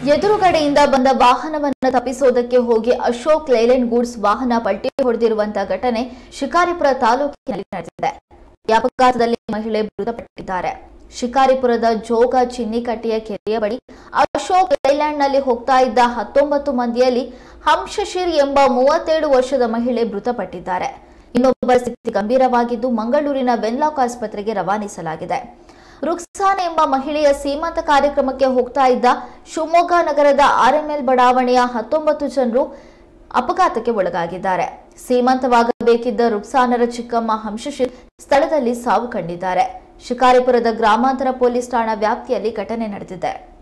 ಎದುರುಗಡೆಯಿಂದ ಬಂದ ವಾಹನವನ್ನು ತಪ್ಪಿಸೋದಕ್ಕೆ ಹೋಗಿ ಅಶೋಕ್ ಲೇಲ್ಯಾಂಡ್ ಗೂಡ್ಸ್ ವಾಹನ ಪಲ್ಟಿ ಹೊಡೆದಿರುವಂತಹ ಘಟನೆ ಶಿಕಾರಿಪುರ ತಾಲೂಕಿನಲ್ಲಿ ನಡೆದಿದೆ. ಈ ಅಪಘಾತದಲ್ಲಿ ಮಹಿಳೆ ಮೃತಪಟ್ಟಿದ್ದಾರೆ. ಶಿಕಾರಿಪುರದ ಜೋಗ ಚಿನ್ನಿಕಟ್ಟೆಯ ಕೆರೆಯ ಬಳಿ ಅಶೋಕ್ ಲೇಲ್ಯಾಂಡ್ ನಲ್ಲಿ ಹೋಗ್ತಾ ಇದ್ದ 19 ಮಂದಿಯಲ್ಲಿ ಹಂಶಶಿರ್ ಎಂಬ 37 ವರ್ಷದ ಮಹಿಳೆ ಮೃತಪಟ್ಟಿದ್ದಾರೆ. ಇನ್ನೊಬ್ಬರ ಸ್ಥಿತಿ ಗಂಭೀರವಾಗಿದ್ದು ಮಂಗಳೂರಿನ ವೆನ್ಲಾಕ್ ಆಸ್ಪತ್ರೆಗೆ ರವಾನಿಸಲಾಗಿದೆ. ರುಕ್ಸಾನ್ ಎಂಬ ಮಹಿಳೆಯ ಸೀಮಂತ ಕಾರ್ಯಕ್ರಮಕ್ಕೆ ಹೋಗ್ತಾ ಇದ್ದ ಶಿವಮೊಗ್ಗ ನಗರದ RML ಬಡಾವಣೆಯ 19 ಜನರು ಅಪಘಾತಕ್ಕೆ ಒಳಗಾಗಿದ್ದಾರೆ. ಸೀಮಂತವಾಗಬೇಕಿದ್ದ ರುಕ್ಸಾನರ ಚಿಕ್ಕಮ್ಮ ಹಂಶಶಿರ್ ಸ್ಥಳದಲ್ಲಿ ಸಾವು ಕಂಡಿದ್ದಾರೆ. ಶಿಕಾರಿಪುರದ ಗ್ರಾಮಾಂತರ ಪೊಲೀಸ್ ಠಾಣಾ ವ್ಯಾಪ್ತಿಯಲ್ಲಿ ಘಟನೆ ನಡೆದಿದೆ.